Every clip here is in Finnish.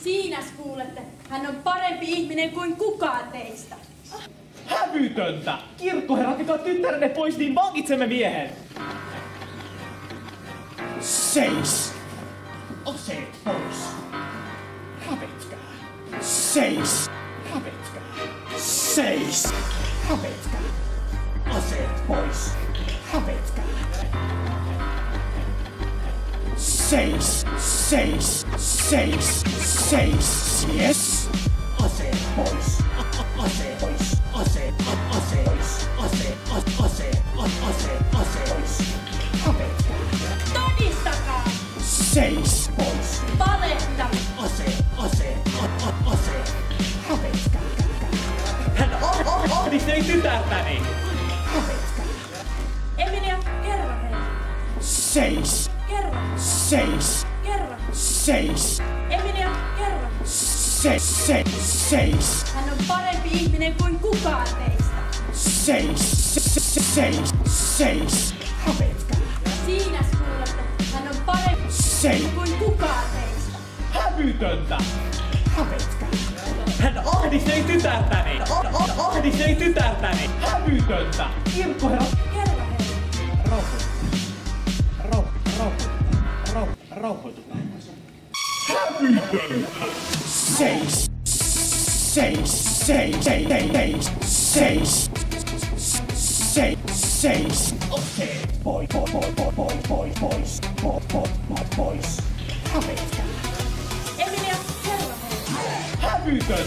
Siinäs kuulette, hän on parempi ihminen kuin kukaan teistä. Hävytöntä! Kirkkoherra, ottakaa tyttärenne pois, niin vangitsemme miehen! Seis! Aseet pois! Hävetkää! Seis! Hävetkää! Seis! Hävetkää! Aseet pois! Hävetkää! Seis! Seis! Seis! Seis! Yes! Aseet pois! Aseet pois! Aseet! Aseet pois! Aseet! Aseet! Aseet! Aseet pois! Hävetkää! Todistakaa! Seis pois! Valehta! Aseet! Aseet! Aseet! Hävetkää! Hän ahdisteli tytärtäni! Hävetkää! Emilia, kerro heille. Seis! Kerro. Seis! Kerro. Seis! Emilia, kerro. Seis! Seis! Seis! Hän on parempi ihminen kuin kukaan teistä. Seis! Seis! Seis! Hävetkää! Siinäs kuulette, hän on parempi Seis! kuin kukaan teistä. Hävytöntä! Hävetkää! Hän ahdisteli tytärtäni! Ahdisteli tytärtäni! Hävytöntä! Kirkkoherra! Kerro heille. Rauhoitukaa. Hävytöntä! Seis! Seis! Seis! Seis! Seis! Seis! Seis! Aseet pois! Pois! Hävetkää! Emilia, kerro heille.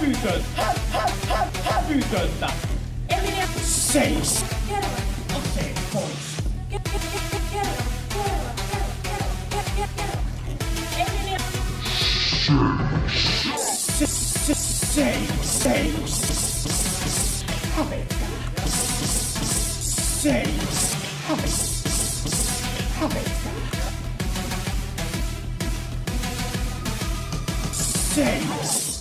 Hävytöntä! Emilia, Seis! kerro. Aseet pois! Kerro. Emilia, Seis! Hävetkää! Seis! Hävetkää! Seis!